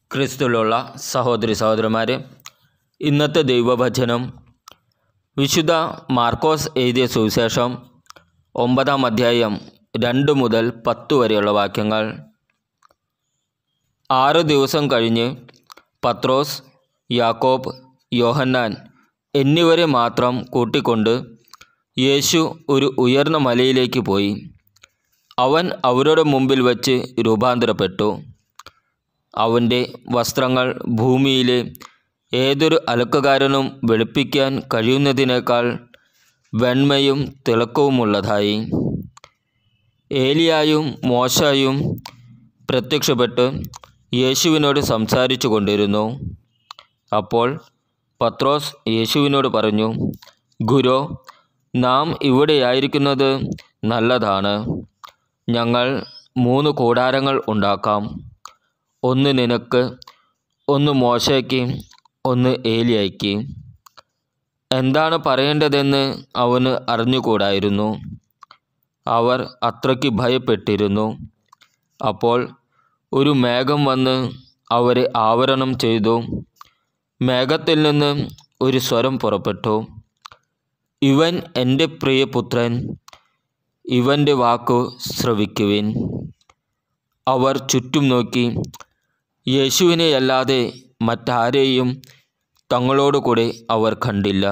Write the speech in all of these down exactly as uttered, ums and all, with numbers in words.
ക്രിസ്തുവിലുള്ള സഹോദരി സഹോദരന്മാരെ, ഇന്നത്തെ ദൈവവചനം വിശുദ്ധ മാർക്കോസ് എഴുതിയ സുവിശേഷം ഒമ്പതാം അധ്യായം രണ്ട് മുതൽ പത്ത് വരെയുള്ള വാക്യങ്ങൾ. ആറ് ദിവസം കഴിഞ്ഞ് പത്രോസ്, യാക്കോബ്, യോഹന്നാൻ എന്നിവരെ മാത്രം കൂട്ടിക്കൊണ്ട് യേശു ഒരു ഉയർന്ന മലയിലേക്ക് പോയി. അവൻ അവരുടെ മുമ്പിൽ വച്ച് രൂപാന്തരപ്പെട്ടു. അവൻ്റെ വസ്ത്രങ്ങൾ ഭൂമിയിലെ ഏതൊരു അലക്കുകാരനും വെളുപ്പിക്കാൻ കഴിയുന്നതിനേക്കാൾ വെണ്മയും തിളക്കവുമുള്ളതായി. ഏലിയായും മോശയും പ്രത്യക്ഷപ്പെട്ട് യേശുവിനോട് സംസാരിച്ചു കൊണ്ടിരുന്നു. അപ്പോൾ പത്രോസ് യേശുവിനോട് പറഞ്ഞു, ഗുരു, നാം ഇവിടെയായിരിക്കുന്നത് നല്ലതാണ്. ഞങ്ങൾ മൂന്ന് കൂടാരങ്ങൾ ഉണ്ടാക്കാം. ഒന്ന് നിനക്ക്, ഒന്ന് മോശയ്ക്ക്, ഒന്ന് ഏലിയായ്ക്ക്. എന്താണ് പറയേണ്ടതെന്ന് അവന് അറിഞ്ഞുകൂടായിരുന്നു. അവർ അത്രയ്ക്ക് ഭയപ്പെട്ടിരുന്നു. അപ്പോൾ ഒരു മേഘം വന്ന് അവരെ ആവരണം ചെയ്തു. മേഘത്തിൽ നിന്ന് ഒരു സ്വരം പുറപ്പെട്ടു, ഇവൻ എൻ്റെ പ്രിയപുത്രൻ, ഇവൻ്റെ വാക്കു ശ്രവിക്കുവിൻ. അവർ ചുറ്റും നോക്കി യേശുവിനെയല്ലാതെ മറ്റാരെയും തങ്ങളോടുകൂടെ അവർ കണ്ടില്ല.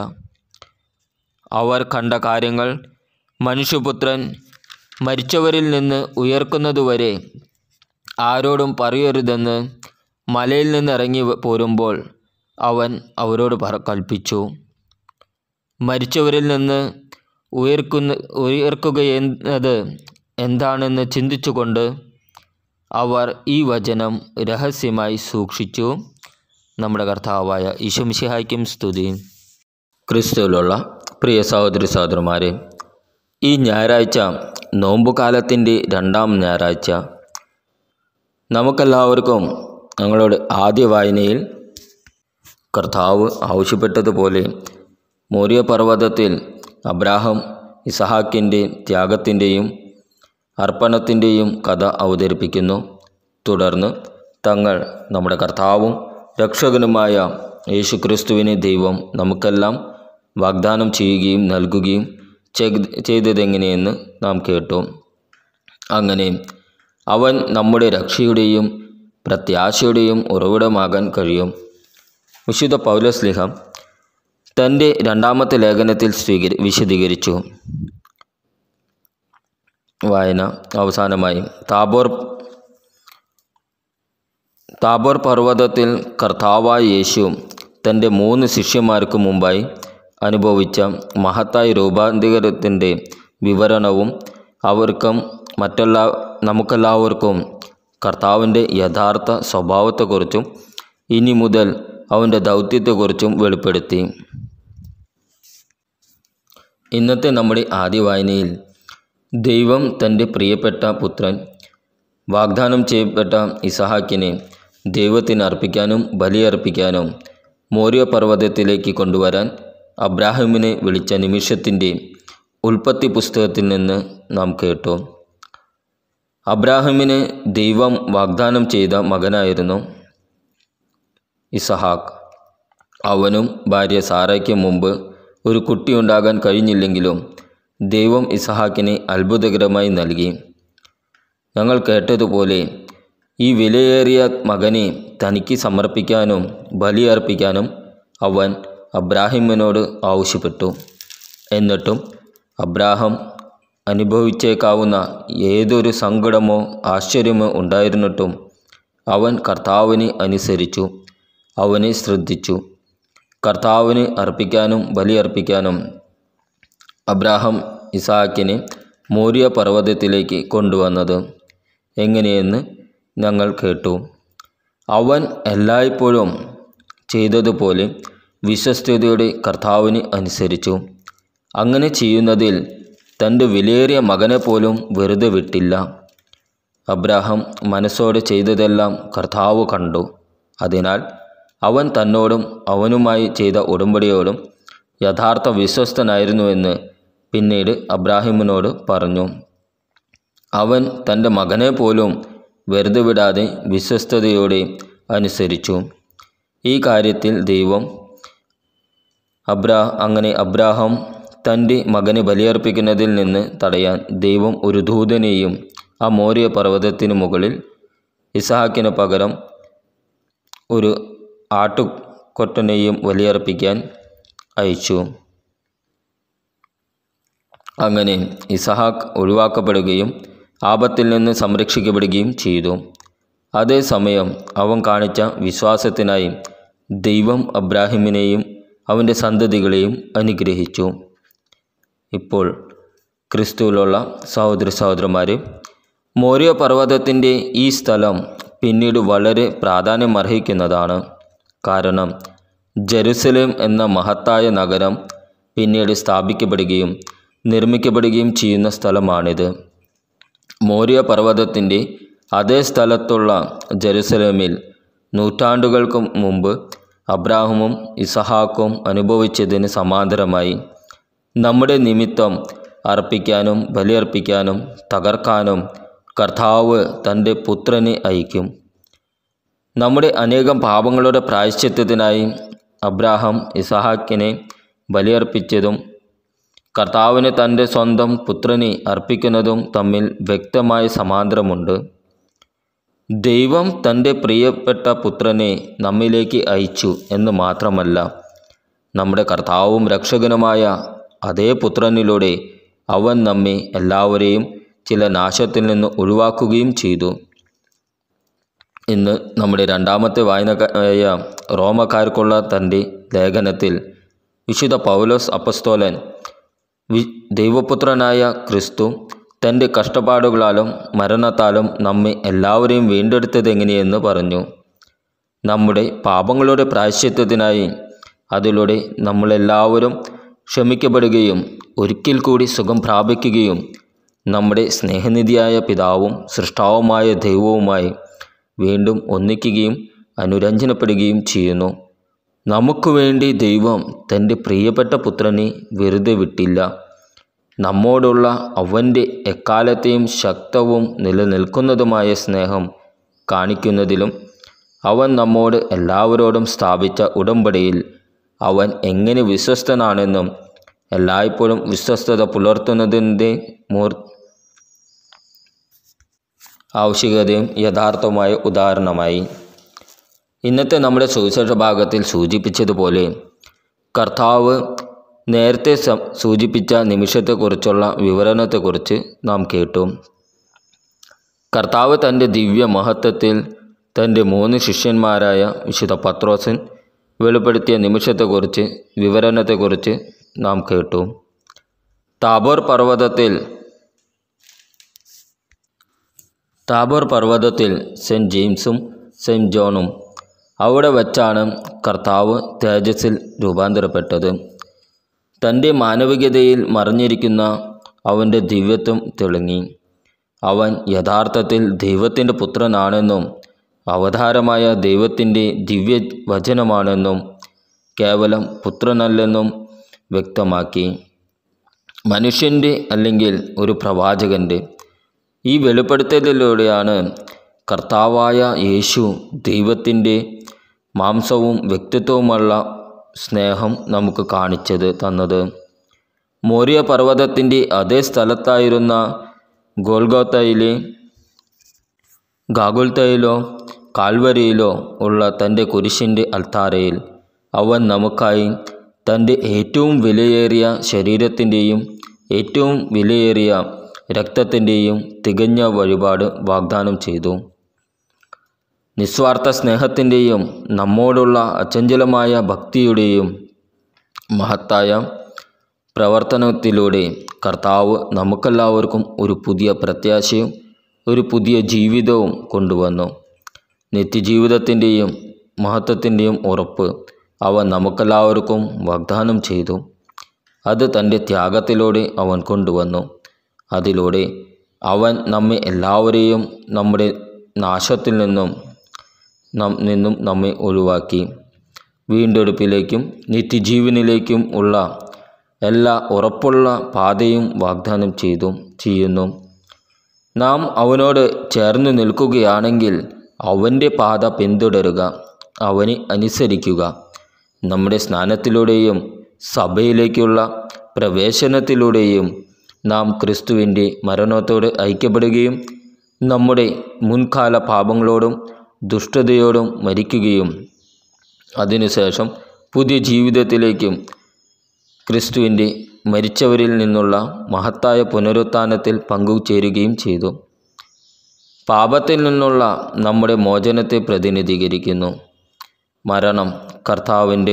അവർ കണ്ട കാര്യങ്ങൾ മനുഷ്യപുത്രൻ മരിച്ചവരിൽ നിന്ന് ഉയർക്കുന്നതുവരെ ആരോടും പറയരുതെന്ന് മലയിൽ നിന്നിറങ്ങി പോരുമ്പോൾ അവൻ അവരോട് പറ കൽപ്പിച്ചു. മരിച്ചവരിൽ നിന്ന് ഉയർക്കുന്ന ഉയർക്കുകയെന്നത് എന്താണെന്ന് ചിന്തിച്ചുകൊണ്ട് അവർ ഈ വചനം രഹസ്യമായി സൂക്ഷിച്ചു. നമ്മുടെ കർത്താവായ ഈശോ മിശിഹായ്ക്കും സ്തുതി. ക്രിസ്തുവിലുള്ള പ്രിയ സഹോദരി സഹോദരന്മാരെ, ഈ ഞായറാഴ്ച നോമ്പുകാലത്തിൻ്റെ രണ്ടാം ഞായറാഴ്ച. നമുക്കെല്ലാവർക്കും ഞങ്ങളുടെ ആദ്യ വായനയിൽ കർത്താവ് ആവശ്യപ്പെട്ടതുപോലെ മോറിയ പർവ്വതത്തിൽ അബ്രാഹാം ഇസഹാക്കിൻ്റെ ത്യാഗത്തിൻ്റെയും അർപ്പണത്തിൻ്റെയും കഥ അവതരിപ്പിക്കുന്നു. തുടർന്ന് തങ്ങൾ നമ്മുടെ കർത്താവും രക്ഷകനുമായ യേശു ക്രിസ്തുവിനെ ദൈവം നമുക്കെല്ലാം വാഗ്ദാനം ചെയ്യുകയും നൽകുകയും ചെയ്തതെങ്ങനെയെന്ന് നാം കേട്ടു. അങ്ങനെ അവൻ നമ്മുടെ രക്ഷയുടെയും പ്രത്യാശയുടെയും ഉറവിടമാകാൻ കഴിയും. വിശുദ്ധ പൗലോസ്ലീഹ തൻ്റെ രണ്ടാമത്തെ ലേഖനത്തിൽ സ്വീകരി വിശദീകരിച്ചു. വായന അവസാനമായി. താബോർ താബോർ പർവ്വതത്തിൽ കർത്താവായ യേശു തൻ്റെ മൂന്ന് ശിഷ്യന്മാർക്ക് മുമ്പായി അനുഭവിച്ച മഹത്തായ രൂപാന്തരത്തിൻ്റെ വിവരണവും അവർക്കും മറ്റെല്ലാ നമുക്കെല്ലാവർക്കും കർത്താവിൻ്റെ യഥാർത്ഥ സ്വഭാവത്തെക്കുറിച്ചും ഇനി മുതൽ അവൻ്റെ ദൗത്യത്തെക്കുറിച്ചും വെളിപ്പെടുത്തി. ഇന്നത്തെ നമ്മുടെ ആദ്യ വായനയിൽ ദൈവം തൻ്റെ പ്രിയപ്പെട്ട പുത്രൻ വാഗ്ദാനം ചെയ്യപ്പെട്ട ഇസഹാക്കിനെ ദൈവത്തിന് അർപ്പിക്കാനും ബലിയർപ്പിക്കാനും മോറിയ പർവ്വതത്തിലേക്ക് കൊണ്ടുവരാൻ അബ്രാഹാമിനെ വിളിച്ച നിമിഷത്തിൻ്റെ ഉൽപ്പത്തി പുസ്തകത്തിൽ നിന്ന് നാം കേട്ടു. അബ്രാഹാമിന് ദൈവം വാഗ്ദാനം ചെയ്ത മകനായിരുന്നു ഇസഹാക്ക്. അവനും ഭാര്യ സാറയ്ക്ക് മുമ്പ് ഒരു കുട്ടിയുണ്ടാകാൻ കഴിഞ്ഞില്ലെങ്കിലും ദൈവം ഇസഹാക്കിനെ അത്ഭുതകരമായി നൽകി. ഞങ്ങൾ കേട്ടതുപോലെ ഈ വിലയേറിയ മകനെ തനിക്ക് സമർപ്പിക്കാനും ബലിയർപ്പിക്കാനും അവൻ അബ്രാഹിമിനോട് ആവശ്യപ്പെട്ടു. എന്നിട്ടും അബ്രാഹാം അനുഭവിച്ചേക്കാവുന്ന ഏതൊരു സങ്കടമോ ആശ്ചര്യമോ ഉണ്ടായിരുന്നിട്ടും അവൻ കർത്താവിനെ അനുസരിച്ചു, അവനെ ശ്രദ്ധിച്ചു. കർത്താവിന് അർപ്പിക്കാനും ബലിയർപ്പിക്കാനും അബ്രാഹാം ഇസഹാക്കിനെ മോറിയ പർവ്വതത്തിലേക്ക് കൊണ്ടുവന്നത് എങ്ങനെയെന്ന് ഞങ്ങൾ കേട്ടു. അവൻ എല്ലായ്പ്പോഴും ചെയ്തതുപോലെ വിശ്വസ്തയോടെ കർത്താവിന് അനുസരിച്ചു. അങ്ങനെ ചെയ്യുന്നതിൽ തൻ്റെ വിലയേറിയ മകനെ പോലും വെറുതെ വിട്ടില്ല. അബ്രാഹാം മനസ്സോടെ ചെയ്തതെല്ലാം കർത്താവ് കണ്ടു. അതിനാൽ അവൻ തന്നോടും അവനുമായി ചെയ്ത ഉടമ്പടിയോടും യഥാർത്ഥ വിശ്വസ്തനായിരുന്നുവെന്ന് പിന്നീട് അബ്രാഹിമിനോട് പറഞ്ഞു. അവൻ തൻ്റെ മകനെ പോലും വെറുതെ വിടാതെ വിശ്വസ്തയോടെ അനുസരിച്ചു. ഈ കാര്യത്തിൽ ദൈവം അബ്രാ അങ്ങനെ അബ്രാഹാം തൻ്റെ മകനെ ബലിയർപ്പിക്കുന്നതിൽ നിന്ന് തടയാൻ ദൈവം ഒരു ദൂതനെയും ആ മോരിയ പർവ്വതത്തിന് മുകളിൽ ഇസഹാക്കിന് പകരം ഒരു ആട്ടുകൊറ്റനെയും ബലിയർപ്പിക്കാൻ അയച്ചു. അങ്ങനെ ഇസഹാക്ക് ഒഴിവാക്കപ്പെടുകയും ആപത്തിൽ നിന്ന് സംരക്ഷിക്കപ്പെടുകയും ചെയ്തു. അതേസമയം അവൻ കാണിച്ച വിശ്വാസത്തിനായി ദൈവം അബ്രാഹിമിനെയും അവൻ്റെ സന്തതികളെയും അനുഗ്രഹിച്ചു. ഇപ്പോൾ ക്രിസ്തുവിലുള്ള സഹോദര സഹോദരന്മാരെ, മോരിയ പർവ്വതത്തിൻ്റെ ഈ സ്ഥലം പിന്നീട് വളരെ പ്രാധാന്യമർഹിക്കുന്നതാണ്. കാരണം ജെറുസലേം എന്ന മഹത്തായ നഗരം പിന്നീട് സ്ഥാപിക്കപ്പെടുകയും നിർമ്മിക്കപ്പെടുകയും ചെയ്യുന്ന സ്ഥലമാണിത്. മോരിയ പർവ്വതത്തിൻ്റെ അതേ സ്ഥലത്തുള്ള ജെറുസലേമിൽ നൂറ്റാണ്ടുകൾക്ക് മുമ്പ് അബ്രാഹമും ഇസഹാക്കും അനുഭവിച്ചതിന് സമാന്തരമായി നമ്മുടെ നിമിത്തം അർപ്പിക്കാനും ബലിയർപ്പിക്കാനും തകർക്കാനും കർത്താവ് തൻ്റെ പുത്രനെ അയക്കും. നമ്മുടെ അനേകം പാപങ്ങളുടെ പ്രായശ്ചിത്തത്തിനായി അബ്രാഹാം ഇസഹാക്കിനെ ബലിയർപ്പിച്ചതും കർത്താവിന് തൻ്റെ സ്വന്തം പുത്രനെ അർപ്പിക്കുന്നതും തമ്മിൽ വ്യക്തമായ സമാന്തരമുണ്ട്. ദൈവം തൻ്റെ പ്രിയപ്പെട്ട പുത്രനെ നമ്മിലേക്ക് അയച്ചു എന്ന് മാത്രമല്ല, നമ്മുടെ കർത്താവും രക്ഷകനുമായ അതേ പുത്രനിലൂടെ അവൻ നമ്മെ എല്ലാവരെയും ചില നാശത്തിൽ നിന്ന് ഒഴിവാക്കുകയും ചെയ്തു. ഇന്ന് നമ്മുടെ രണ്ടാമത്തെ വായനക്കായ റോമക്കാർക്കുള്ള തൻ്റെ ലേഖനത്തിൽ വിശുദ്ധ പൗലോസ് അപ്പസ്തോലൻ വി ദൈവപുത്രനായ ക്രിസ്തു തൻ്റെ കഷ്ടപ്പാടുകളാലും മരണത്താലും നമ്മെ എല്ലാവരെയും വീണ്ടെടുത്തത് എങ്ങനെയെന്ന് പറഞ്ഞു. നമ്മുടെ പാപങ്ങളുടെ പ്രായശ്ചിത്തത്തിനായി അതിലൂടെ നമ്മളെല്ലാവരും ക്ഷമിക്കപ്പെടുകയും ഒരിക്കൽ കൂടി സുഖം പ്രാപിക്കുകയും നമ്മുടെ സ്നേഹനിധിയായ പിതാവും സൃഷ്ടാവുമായ ദൈവവുമായി വീണ്ടും ഒന്നിക്കുകയും അനുരഞ്ജനപ്പെടുകയും ചെയ്യുന്നു. നമുക്ക് വേണ്ടി ദൈവം തൻ്റെ പ്രിയപ്പെട്ട പുത്രനെ വെറുതെ വിട്ടില്ല. നമ്മോടുള്ള അവൻ്റെ എക്കാലത്തെയും ശക്തവും നിലനിൽക്കുന്നതുമായ സ്നേഹം കാണിക്കുന്നതിലും അവൻ നമ്മോട് എല്ലാവരോടും സ്ഥാപിച്ച ഉടമ്പടിയിൽ അവൻ എങ്ങനെ വിശ്വസ്തനാണെന്നും എല്ലായ്പ്പോഴും വിശ്വസ്തത പുലർത്തുന്നതിൻ്റെ മൂർ ആവശ്യകതയും യഥാർത്ഥമായ ഉദാഹരണമായി. ഇന്നത്തെ നമ്മുടെ സുവിശേഷ ഭാഗത്തിൽ സൂചിപ്പിച്ചതുപോലെ കർത്താവ് നേരത്തെ സൂചിപ്പിച്ച നിമിഷത്തെക്കുറിച്ചുള്ള വിവരണത്തെക്കുറിച്ച് നാം കേട്ടു. കർത്താവ് തൻ്റെ ദിവ്യ മഹത്വത്തിൽ തൻ്റെ മൂന്ന് ശിഷ്യന്മാരായ വിശുദ്ധ പത്രോസിൻ വെളിപ്പെടുത്തിയ നിമിഷത്തെക്കുറിച്ച് വിവരണത്തെക്കുറിച്ച് നാം കേട്ടു. താബോർ പർവ്വതത്തിൽ താബോർ പർവ്വതത്തിൽ സെൻറ്റ് ജെയിംസും സെൻറ്റ് ജോണും അവിടെ വച്ചാണ് കർത്താവ് തേജസ്സിൽ രൂപാന്തരപ്പെട്ടത്. തൻ്റെ മാനവികതയിൽ മറിഞ്ഞിരിക്കുന്ന അവൻ്റെ ദിവ്യത്വം തെളിഞ്ഞി. അവൻ യഥാർത്ഥത്തിൽ ദൈവത്തിൻ്റെ പുത്രനാണെന്നും അവതാരമായ ദൈവത്തിൻ്റെ ദിവ്യ വചനമാണെന്നും കേവലം പുത്രനല്ലെന്നും വ്യക്തമാക്കി. മനുഷ്യൻ്റെ അല്ലെങ്കിൽ ഒരു പ്രവാചകൻ്റെ ഈ വെളിപ്പെടുത്തലിലൂടെയാണ് കർത്താവായ യേശു ദൈവത്തിൻ്റെ മാംസവും വ്യക്തിത്വവുമുള്ള സ്നേഹം നമുക്ക് കാണിച്ചത് തന്നത്. മോരിയ പർവ്വതത്തിൻ്റെ അതേ സ്ഥലത്തായിരുന്ന ഗോൽഗോത്തയിലെ ഗാഗുൽത്തയിലോ കാൽവരിയിലോ ഉള്ള തൻ്റെ കുരിശിൻ്റെ അൽത്താരയിൽ അവൻ നമുക്കായി തൻ്റെ ഏറ്റവും വിലയേറിയ ശരീരത്തിൻ്റെയും ഏറ്റവും വിലയേറിയ രക്തത്തിൻ്റെയും തികഞ്ഞ വഴിപാട് വാഗ്ദാനം ചെയ്തു. നിസ്വാർത്ഥ സ്നേഹത്തിൻ്റെയും നമ്മോടുള്ള അചഞ്ചലമായ ഭക്തിയുടെയും മഹത്തായ പ്രവർത്തനത്തിലൂടെ കർത്താവ് നമുക്കെല്ലാവർക്കും ഒരു പുതിയ പ്രത്യാശയും ഒരു പുതിയ ജീവിതവും കൊണ്ടുവന്നു. നിത്യജീവിതത്തിൻ്റെയും മഹത്വത്തിൻ്റെയും ഉറപ്പ് അവൻ നമുക്കെല്ലാവർക്കും വാഗ്ദാനം ചെയ്തു. അത് തൻ്റെ ത്യാഗത്തിലൂടെ അവൻ കൊണ്ടുവന്നു. അതിലൂടെ അവൻ നമ്മെ എല്ലാവരെയും നമ്മുടെ നാശത്തിൽ നിന്നും നം നിന്നും നമ്മെ ഒഴിവാക്കി വീണ്ടെടുപ്പിലേക്കും നിത്യജീവനിലേക്കും ഉള്ള എല്ലാ ഉറപ്പുള്ള പാതയും വാഗ്ദാനം ചെയ്തു ചെയ്യുന്നു. നാം അവനോട് ചേർന്ന് നിൽക്കുകയാണെങ്കിൽ അവൻ്റെ പാത പിന്തുടരുക, അവനെ അനുസരിക്കുക. നമ്മുടെ സ്നാനത്തിലൂടെയും സഭയിലേക്കുള്ള പ്രവേശനത്തിലൂടെയും നാം ക്രിസ്തുവിൻ്റെ മരണത്തോട് ഐക്യപ്പെടുകയും നമ്മുടെ മുൻകാല പാപങ്ങളോടും ദുഷ്ടതയോടും മരിക്കുകയും അതിനുശേഷം പുതിയ ജീവിതത്തിലേക്കും ക്രിസ്തുവിൻ്റെ മരിച്ചവരിൽ നിന്നുള്ള മഹത്തായ പുനരുത്ഥാനത്തിൽ പങ്കുചേരുകയും ചെയ്തു. പാപത്തിൽ നിന്നുള്ള നമ്മുടെ മോചനത്തെ പ്രതിനിധീകരിക്കുന്നു. മരണം കർത്താവിൻ്റെ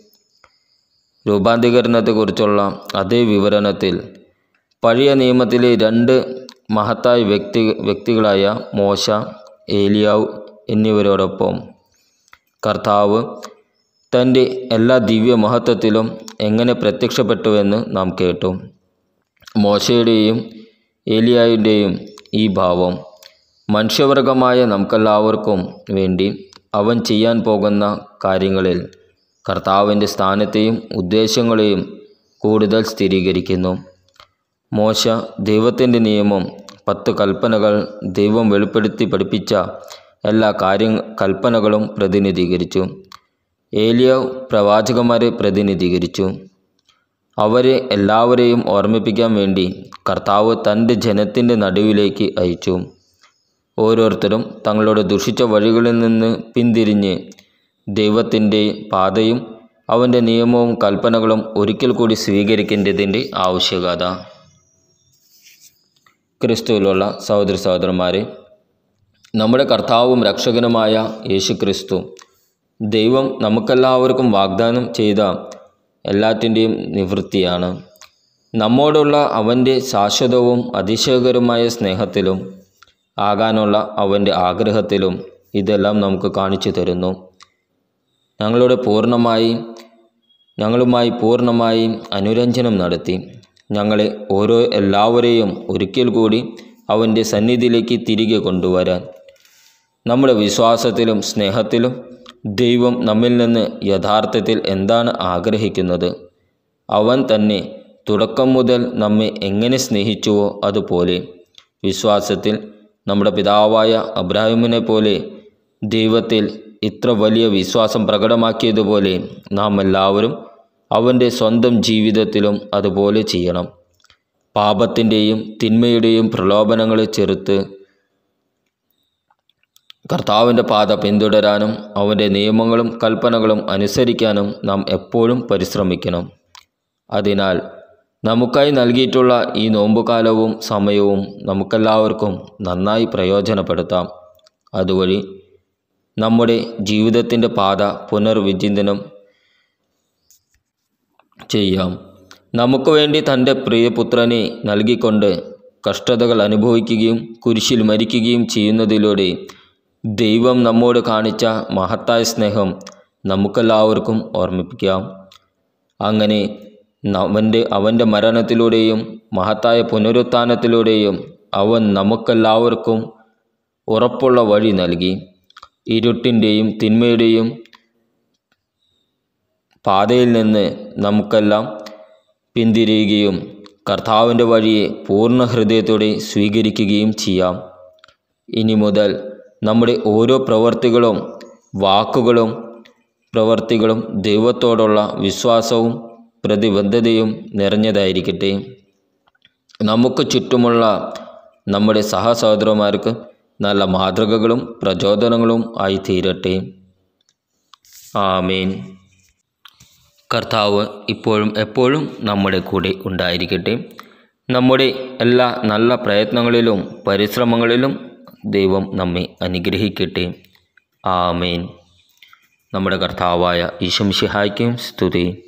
രൂപാന്തരീകരണത്തെക്കുറിച്ചുള്ള അതേ വിവരണത്തിൽ പഴയ നിയമത്തിലെ രണ്ട് മഹത്തായ വ്യക്തി വ്യക്തികളായ മോശ, ഏലിയാവ് എന്നിവരോടൊപ്പം കർത്താവ് തൻ്റെ എല്ലാ ദിവ്യ മഹത്വത്തിലും എങ്ങനെ പ്രത്യക്ഷപ്പെട്ടുവെന്ന് നാം കേട്ടു. മോശയുടെയും ഏലിയാവിൻ്റെയും ഈ ഭാവം മനുഷ്യവർഗമായ നമുക്കെല്ലാവർക്കും വേണ്ടി അവൻ ചെയ്യാൻ പോകുന്ന കാര്യങ്ങളിൽ കർത്താവിൻ്റെ സ്ഥാനത്തെയും ഉദ്ദേശങ്ങളെയും കൂടുതൽ സ്ഥിരീകരിക്കുന്നു. മോശ ദൈവത്തിൻ്റെ നിയമം, പത്ത് കൽപ്പനകൾ, ദൈവം വെളിപ്പെടുത്തി പഠിപ്പിച്ച എല്ലാ കാര്യ കൽപ്പനകളും പ്രതിനിധീകരിച്ചു. ഏലിയാവ് പ്രവാചകന്മാരെ പ്രതിനിധീകരിച്ചു. അവരെ എല്ലാവരെയും ഓർമ്മിപ്പിക്കാൻ വേണ്ടി കർത്താവ് തൻ്റെ ജനത്തിൻ്റെ നടുവിലേക്ക് അയച്ചു. ഓരോരുത്തരും തങ്ങളുടെ ദുഷിച്ച വഴികളിൽ നിന്ന് പിന്തിരിഞ്ഞ് ദൈവത്തിൻ്റെ പാതയും അവൻ്റെ നിയമവും കൽപ്പനകളും ഒരിക്കൽ കൂടി സ്വീകരിക്കേണ്ടതിൻ്റെ ആവശ്യകത. ക്രിസ്തുവിലുള്ള സഹോദര സഹോദരന്മാരെ, നമ്മുടെ കർത്താവും രക്ഷകനുമായ യേശു ക്രിസ്തു ദൈവം നമുക്കെല്ലാവർക്കും വാഗ്ദാനം ചെയ്ത എല്ലാറ്റിൻ്റെയും നിവൃത്തിയാണ്. നമ്മോടുള്ള അവൻ്റെ ശാശ്വതവും അതിശയകരമായ സ്നേഹത്തിലും ആകാനുള്ള അവൻ്റെ ആഗ്രഹത്തിലും ഇതെല്ലാം നമുക്ക് കാണിച്ചു തരുന്നു. ഞങ്ങളുടെ പൂർണ്ണമായി ഞങ്ങളുമായി പൂർണ്ണമായി അനുരഞ്ജനം നടത്തി ഞങ്ങളെ ഓരോ എല്ലാവരെയും ഒരിക്കൽ കൂടി അവൻ്റെ സന്നിധിയിലേക്ക് തിരികെ കൊണ്ടുവരാൻ, നമ്മുടെ വിശ്വാസത്തിലും സ്നേഹത്തിലും ദൈവം നമ്മിൽ നിന്ന് യഥാർത്ഥത്തിൽ എന്താണ് ആഗ്രഹിക്കുന്നത്, അവൻ തന്നെ തുടക്കം മുതൽ നമ്മെ എങ്ങനെ സ്നേഹിച്ചുവോ അതുപോലെ വിശ്വാസത്തിൽ നമ്മുടെ പിതാവായ അബ്രാഹിമിനെ പോലെ ദൈവത്തിൽ ഇത്ര വലിയ വിശ്വാസം പ്രകടമാക്കിയതുപോലെ നാം എല്ലാവരും അവൻ്റെ സ്വന്തം ജീവിതത്തിലും അതുപോലെ ചെയ്യണം. പാപത്തിൻ്റെയും തിന്മയുടെയും പ്രലോഭനങ്ങളെ ചെറുത്ത് കർത്താവിൻ്റെ പാത പിന്തുടരാനും അവൻ്റെ നിയമങ്ങളും കൽപ്പനകളും അനുസരിക്കാനും നാം എപ്പോഴും പരിശ്രമിക്കണം. അതിനാൽ നമുക്കായി നൽകിയിട്ടുള്ള ഈ നോമ്പുകാലവും സമയവും നമുക്കെല്ലാവർക്കും നന്നായി പ്രയോജനപ്പെടുത്താം. അതുവഴി നമ്മുടെ ജീവിതത്തിൻ്റെ പാത പുനർവിചിന്തനം ചെയ്യാം. നമുക്ക് വേണ്ടി തൻ്റെ പ്രിയപുത്രനെ നൽകിക്കൊണ്ട് കഷ്ടതകൾ അനുഭവിക്കുകയും കുരിശിൽ മരിക്കുകയും ചെയ്യുന്നതിലൂടെ ദൈവം നമ്മോട് കാണിച്ച മഹത്തായ സ്നേഹം നമുക്കെല്ലാവർക്കും ഓർമ്മിപ്പിക്കാം. അങ്ങനെ അവൻ്റെ അവൻ്റെ മരണത്തിലൂടെയും മഹത്തായ പുനരുത്ഥാനത്തിലൂടെയും അവൻ നമുക്കെല്ലാവർക്കും ഉറപ്പുള്ള വഴി നൽകി. ഇരുട്ടിൻ്റെയും തിന്മയുടെയും പാതയിൽ നിന്ന് നമുക്കെല്ലാം പിന്തിരിയുകയും കർത്താവിൻ്റെ വഴിയെ പൂർണ്ണ ഹൃദയത്തോടെ സ്വീകരിക്കുകയും ചെയ്യാം. ഇനി മുതൽ നമ്മുടെ ഓരോ പ്രവർത്തികളും വാക്കുകളും പ്രവർത്തികളും ദൈവത്തോടുള്ള വിശ്വാസവും പ്രതിബദ്ധതയും നിറഞ്ഞതായിരിക്കട്ടെ. നമുക്ക് ചുറ്റുമുള്ള നമ്മുടെ സഹസഹോദരന്മാർക്ക് നല്ല മാതൃകകളും പ്രചോദനങ്ങളും ആയി തീരട്ടെ. ആമേൻ. കർത്താവ് ഇപ്പോഴും എപ്പോഴും നമ്മുടെ കൂടെ ഉണ്ടായിരിക്കട്ടെ. നമ്മുടെ എല്ലാ നല്ല പ്രയത്നങ്ങളിലും പരിശ്രമങ്ങളിലും ദൈവം നമ്മെ അനുഗ്രഹിക്കട്ടെ. ആമേൻ. നമ്മുടെ കർത്താവായ ഈശോ മിശിഹായ്ക്കും സ്തുതി.